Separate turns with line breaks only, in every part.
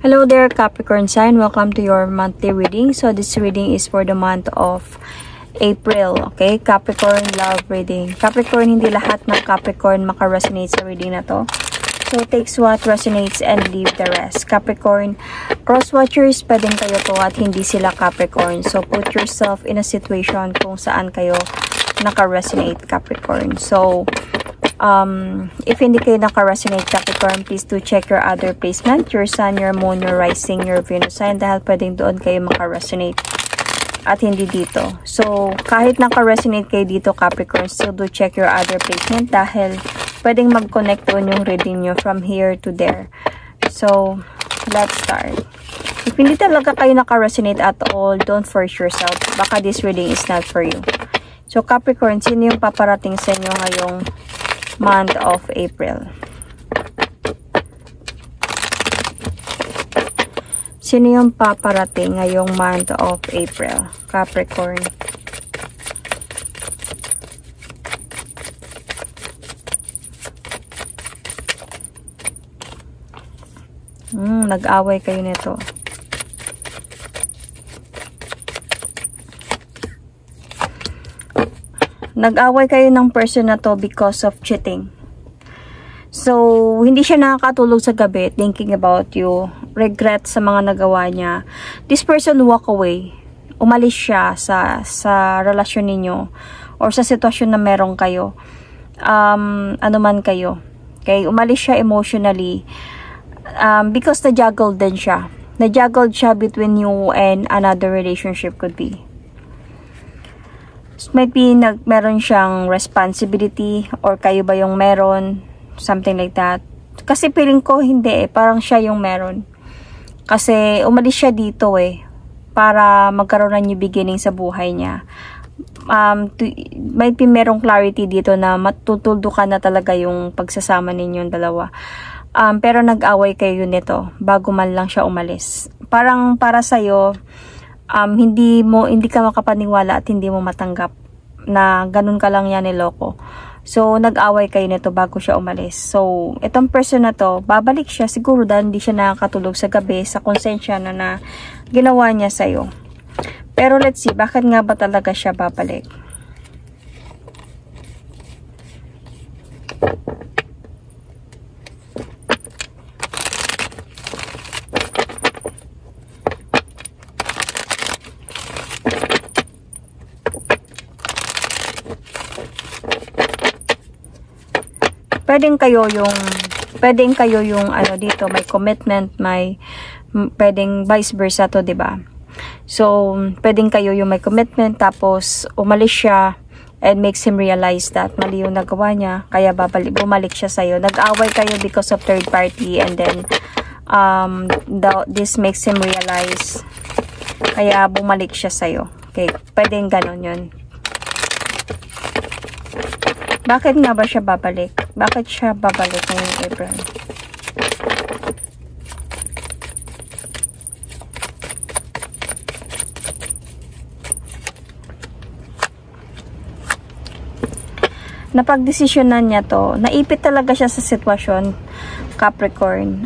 Hello there, Capricorn sign. Welcome to your monthly reading. So this reading is for the month of April. Okay, Capricorn love reading. Capricorn, hindi lahat ng Capricorn maka-resonate sa reading na to. So takes what resonates and leave the rest. Capricorn, cross-watchers, pwedeng kayo to at hindi sila Capricorn. So put yourself in a situation kung saan kayo naka-resonate, Capricorn. So if hindi kayo naka-resonate, Capricorn, please do check your other placement, your sun, your moon, your rising, your Venus sign, dahil pwedeng doon kayo maka-resonate at hindi dito. So kahit naka-resonate kayo dito, Capricorn, still do check your other placement dahil pwedeng mag-connect doon yung reading nyo from here to there. So let's start. If hindi talaga kayo naka-resonate at all, don't force yourself. Baka this reading is not for you. So Capricorn, sino yung paparating sa inyo ngayong month of April? Sino yung paparating ngayong month of April, Capricorn? Nag-away kayo nito. Nag-away kayo ng person na to because of cheating. So, hindi siya nakakatulog sa gabi thinking about you. Regret sa mga nagawa niya. This person walk away. Umalis siya sa relasyon ninyo or sa sitwasyon na meron kayo. Ano man kayo. Okay? Umalis siya emotionally because na-juggled din siya. Na-juggled siya between you and another relationship could be. Might be meron siyang responsibility or kayo ba yung meron, something like that. Kasi feeling ko hindi parang siya yung meron. Kasi umalis siya dito para magkaroon ng new beginning sa buhay niya. Might be merong clarity dito na matutuldukan na talaga yung pagsasama ninyong dalawa. Pero nag-away kayo nito bago man lang siya umalis. Parang para sa'yo, hindi ka makapaniwala at hindi mo matanggap na ganun ka lang yan niloko. So nag-away kayo nito bago siya umalis. So itong person na to, babalik siya siguro dahil hindi siya nakakatulog sa gabi sa konsensya na ginawa niya sa'yo. Pero let's see, bakit nga ba talaga siya babalik? Pwedeng kayo yung ano dito, may commitment, pwedeng vice versa to, 'di ba? So, pwedeng kayo yung may commitment tapos umalis siya and makes him realize that mali yung nagawa niya, kaya bumalik siya sa iyo. Nag-away kayo because of third party and then this makes him realize kaya bumalik siya sa iyo. Okay, pwedeng ganon 'yun. Bakit nga ba siya babalik? Bakit siya babalik ngayong April? Napagdesisyonan niya to. Naipit talaga siya sa sitwasyon, Capricorn.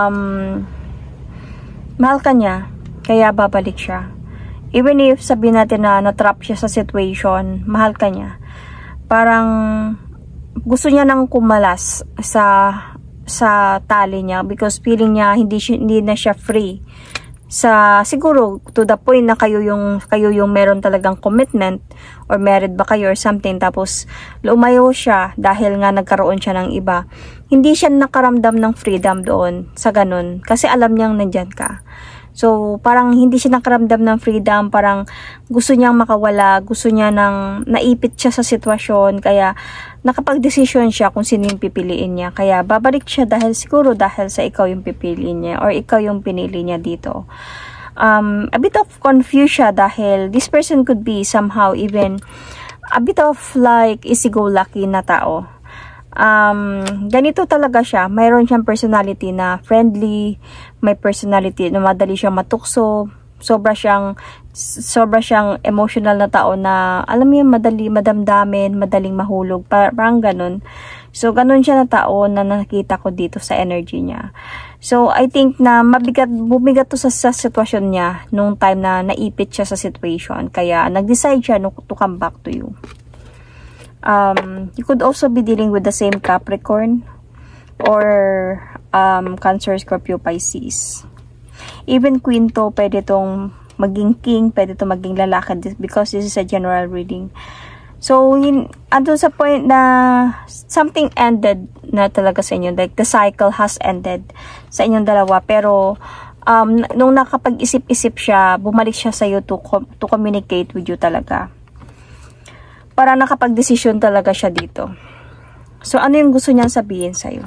Mahal ka niya, kaya babalik siya. Even if sabihin natin na natrap siya sa situation, mahal ka niya. Parang gusto niya nang kumalas sa tali niya because feeling niya hindi na siya free. Siguro to the point na kayo yung meron talagang commitment or married ba kayo or something, tapos lumayo siya dahil nga nagkaroon siya ng iba. Hindi siya nakaramdam ng freedom doon sa ganun kasi alam niyang nandyan ka. So, parang hindi siya nakaramdam ng freedom, parang gusto niyang makawala, gusto niya naipit siya sa sitwasyon, kaya nakapag-desisyon siya kung sino yung pipiliin niya. Kaya babalik siya dahil sa ikaw yung pipiliin niya or ikaw yung pinili niya dito. A bit of confusion dahil this person could be somehow even a bit of like easy-go-lucky na tao. Ganito talaga siya. Mayroon siyang personality na friendly, may personality na madali siyang matukso, sobra siyang emotional na tao na alam mo yung madamdamin, madaling mahulog, parang ganun. So, ganun siya na tao na nakita ko dito sa energy niya. So, I think na bumigat to sa sitwasyon niya nung time na naipit siya sa situation. Kaya, nag-decide siya to come back to you. You could also be dealing with the same Capricorn or Cancer, Scorpio, Pisces. Even Queen to, pwede tong maging king, pwede to maging lalaki because this is a general reading. So, andun sa point na something ended na talaga sa inyo. Like, the cycle has ended sa inyong dalawa. Pero, nung nakapag-isip-isip siya, bumalik siya sa'yo to communicate with you talaga. Para nakapag-desisyon talaga siya dito. So, ano yung gusto niyang sabihin sa'yo?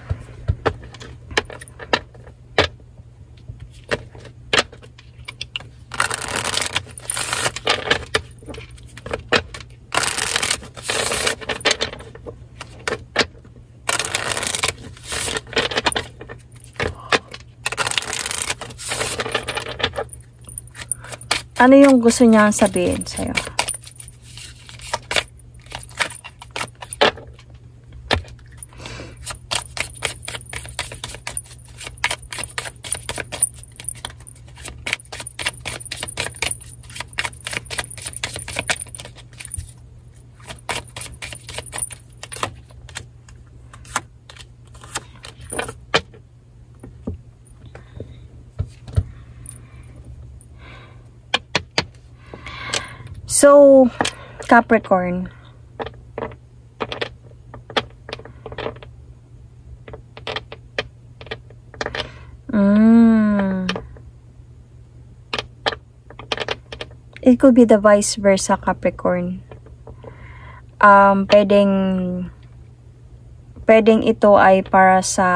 Ano yung gusto niyang sabihin sa'yo? So, Capricorn. It could be the vice versa, Capricorn. Pwedeng ito ay para sa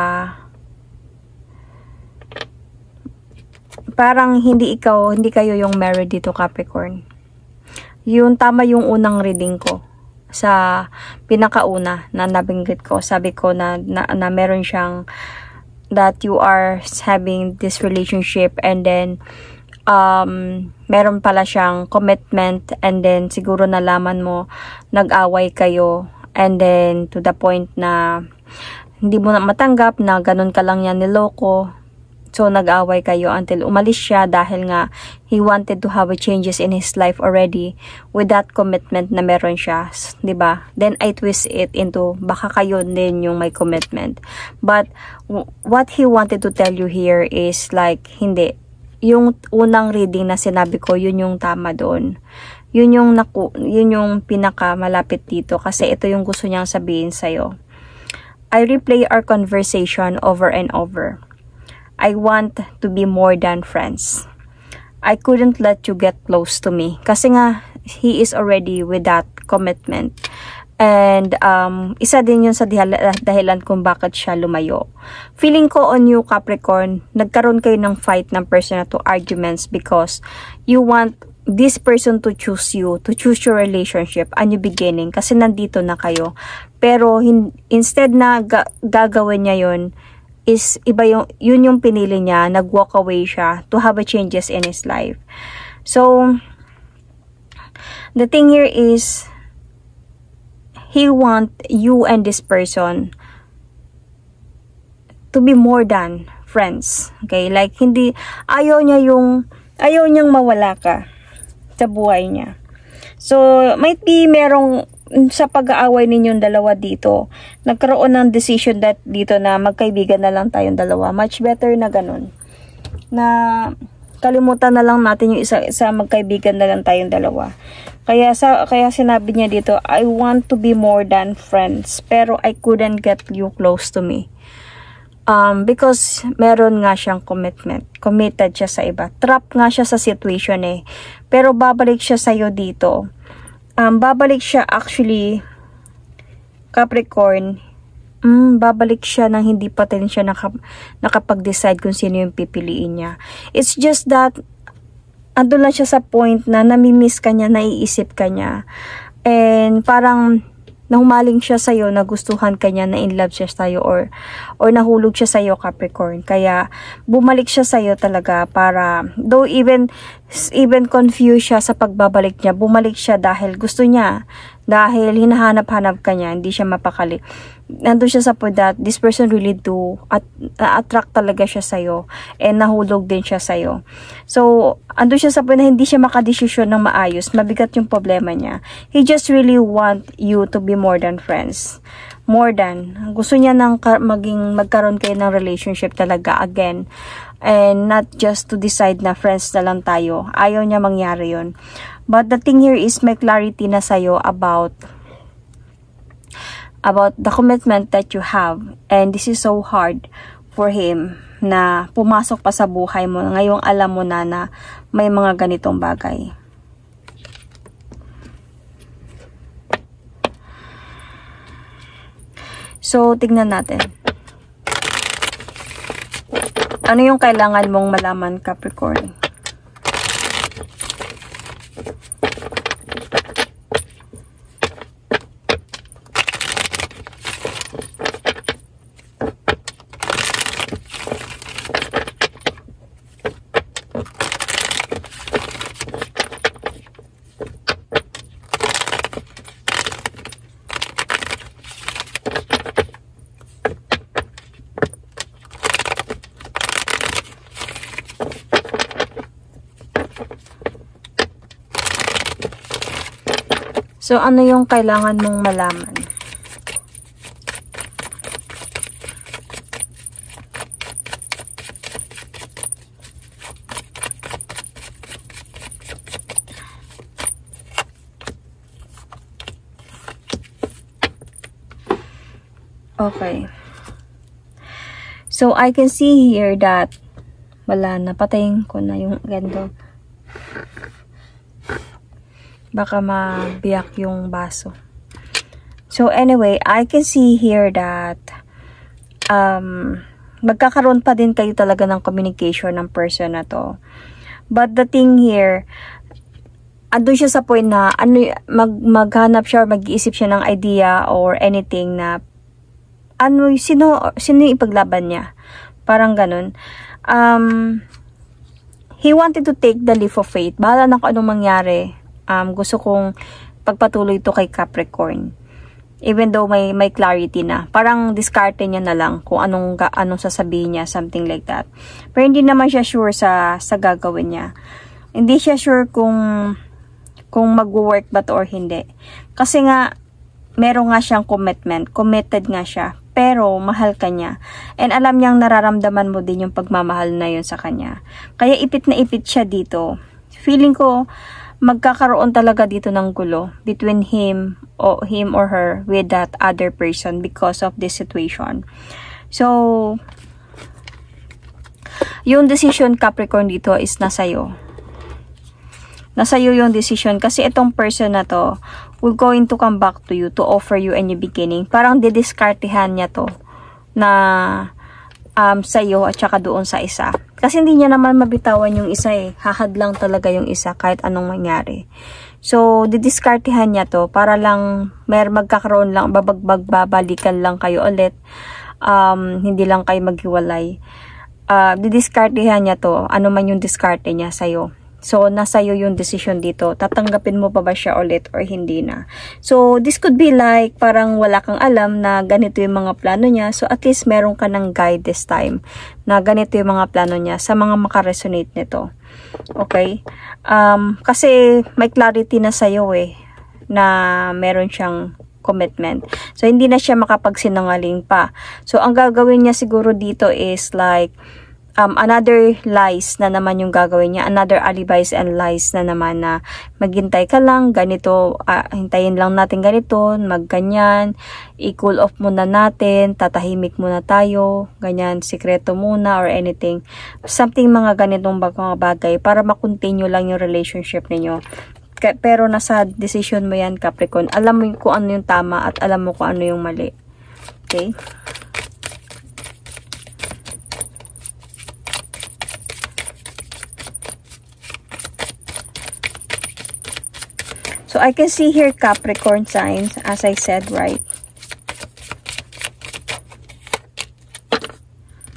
parang hindi kayo yung married dito, Capricorn. Yun, tama yung unang reading ko. Sa pinakauna na nabanggit ko. Sabi ko na meron siyang that you are having this relationship and then meron pala siyang commitment and then siguro nalaman mo nag-away kayo and then to the point na hindi mo na matanggap na ganun ka lang yan niloko. So, nag-away kayo until umalis siya dahil nga he wanted to have a changes in his life already with that commitment na meron siya. Diba? Then, I twist it into baka kayo din yung may commitment. But, what he wanted to tell you here is like, hindi. Yung unang reading na sinabi ko, yun yung tama doon. Yun yung pinaka malapit dito kasi ito yung gusto niyang sabihin sa'yo. I replay our conversation over and over. I want to be more than friends. I couldn't let you get close to me. Kasi nga, he is already with that commitment. And isa din yun sa dahilan kung bakit siya lumayo. Feeling ko on you, Capricorn, nagkaroon kayo ng fight ng person na to arguments because you want this person to choose you, to choose your relationship, a new beginning. Kasi nandito na kayo. Pero instead na gagawin niya yun, is iba yun yung pinili niya, nag-walk away siya to have a changes in his life. So, the thing here is, he want you and this person to be more than friends. Okay? Like, ayaw niyang mawala ka sa buhay niya. So, might be merong sa pag-aaway ninyong dalawa dito, nagkaroon ng decision that dito na magkaibigan na lang tayong dalawa. Much better na ganun. Na kalimutan na lang natin yung isa magkaibigan na lang tayong dalawa. Kaya sinabi niya dito, I want to be more than friends, pero I couldn't get you close to me. Because meron nga siyang commitment. Committed siya sa iba. Trap nga siya sa situation eh. Pero babalik siya sa'yo dito. Babalik siya actually, Capricorn, babalik siya nang hindi pa din siya nakapag-decide kung sino yung pipiliin niya. It's just that, andun lang siya sa point na namimiss ka niya, naiisip ka niya. And parang, nahumaling siya sa'yo, nagustuhan ka niya, na in love siya sa'yo, or nahulog siya sa'yo, Capricorn. Kaya, bumalik siya sa'yo talaga para, though even confused siya sa pagbabalik niya, bumalik siya dahil gusto niya Dahil hinahanap-hanap ka niya, hindi siya mapakali. Nandun siya sa point that this person really do at attract talaga siya sa'yo and nahulog din siya sa'yo. So, andun siya sa point na hindi siya makadesisyon ng maayos, mabigat yung problema niya. He just really want you to be more than friends. More than. Gusto niya nang magkaroon kayo ng relationship talaga again. And not just to decide na friends na lang tayo. Ayaw niya mangyari yun. But the thing here is may clarity na sa'yo about the commitment that you have. And this is so hard for him na pumasok pa sa buhay mo. Ngayong alam mo na may mga ganitong bagay. So, tignan natin. Ano yung kailangan mong malaman, Capricorn? So, ano yung kailangan mong malaman? Okay. So, I can see here that wala na. Patayin ko na yung ganito. Baka mabiyak yung baso. So, anyway, I can see here that magkakaroon pa din kayo talaga ng communication ng person na to. But the thing here, andun siya sa point na maghanap siya or mag-iisip siya ng idea or anything na sino yung ipaglaban niya. Parang ganun. He wanted to take the leap of faith. Bahala na kung anong mangyari. Gusto kong pagpatuloy ito kay Capricorn. Even though may clarity na. Parang diskarte niya na lang kung anong sasabihin niya. Something like that. Pero hindi naman siya sure sa gagawin niya. Hindi siya sure kung mag-work ba to or hindi. Kasi nga, meron nga siyang commitment. Committed nga siya. Pero mahal ka niya. And alam niyang nararamdaman mo din yung pagmamahal na yun sa kanya. Kaya ipit na ipit siya dito. Feeling ko, magkakaroon talaga dito ng gulo between him or her with that other person because of this situation. So, yung decision, Capricorn, dito is nasa'yo. Nasa'yo yung decision kasi itong person na to will going to come back to you to offer you a new beginning. Parang didiskartehan niya to na sa'yo at saka doon sa isa. Kasi hindi niya naman mabitawan yung isa eh. Hahad lang talaga yung isa kahit anong mangyari. So, didiskartehan niya to para lang magkakaroon lang, babalikan lang kayo ulit. Hindi lang kayo maghiwalay. Didiskartehan niya to. Ano man yung diskarte niya sa'yo. So, nasa iyo yung decision dito. Tatanggapin mo pa ba siya ulit or hindi na? So, this could be like parang wala kang alam na ganito yung mga plano niya. So, at least meron ka ng guide this time na ganito yung mga plano niya sa mga makaresonate nito. Okay? Kasi may clarity na sa'yo eh na meron siyang commitment. So, hindi na siya makapagsinungaling pa. So, ang gagawin niya siguro dito is like another lies na naman yung gagawin niya. Another alibis and lies na naman na maghintay ka lang, ganito, hintayin lang natin ganito, magganyan, i-cool off muna natin, tatahimik muna tayo, ganyan, sikreto muna or anything. Something mga ganitong mga bagay para makontinue lang yung relationship ninyo. Pero nasa decision mo yan, Capricorn. Alam mo kung ano yung tama at alam mo kung ano yung mali. Okay? So, I can see here Capricorn signs, as I said, right?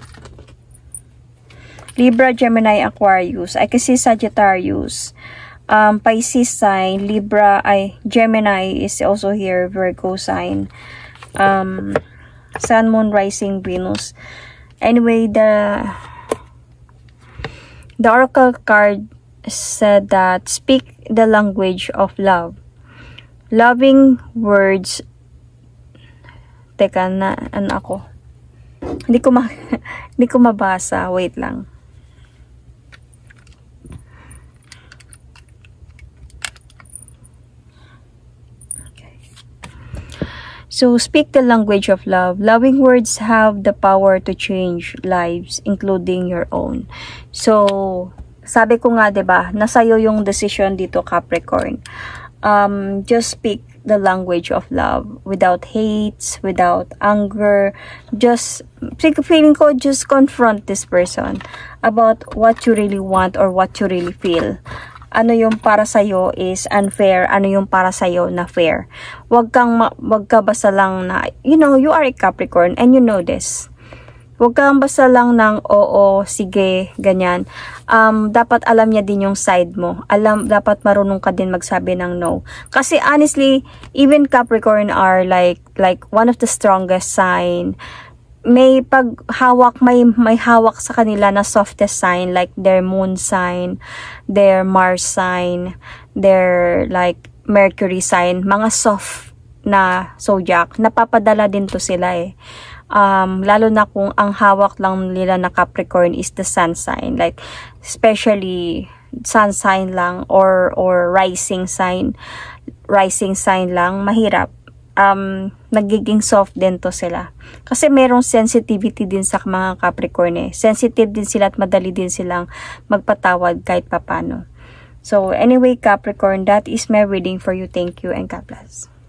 Libra, Gemini, Aquarius. I can see Sagittarius. Pisces sign, Libra, Gemini is also here, Virgo sign, Sun, Moon, Rising, Venus. Anyway, the oracle card said that speak the language of love. Loving words. Teka, ano ako? Hindi ko mabasa. Wait lang. So, speak the language of love. Loving words have the power to change lives, including your own. So, sabi ko nga, 'di ba, nasa'yo yung decision dito, Capricorn. Just speak the language of love without hates, without anger. Just, feeling ko, just confront this person about what you really want or what you really feel. Ano yung para sa'yo is unfair, ano yung para sa'yo na fair. Wag ka basta lang na, you know, you are a Capricorn and you know this. Wag kang basta lang ng, oo, sige, ganyan. Dapat alam niya din yung side mo. Dapat marunong ka din magsabi ng no. Kasi honestly, even Capricorn are like one of the strongest sign. May paghawak, may hawak sa kanila na softest sign, like their moon sign, their Mars sign, their like Mercury sign, mga soft na zodiac. Napapadala din to sila eh. Lalo na kung ang hawak lang nila na Capricorn is the sun sign, like especially sun sign lang or rising sign lang, mahirap. Nagiging soft din to sila. Kasi merong sensitivity din sa mga Capricorn eh. Sensitive din sila at madali din silang magpatawad kahit papano. So, anyway, Capricorn, that is my reading for you. Thank you and God bless.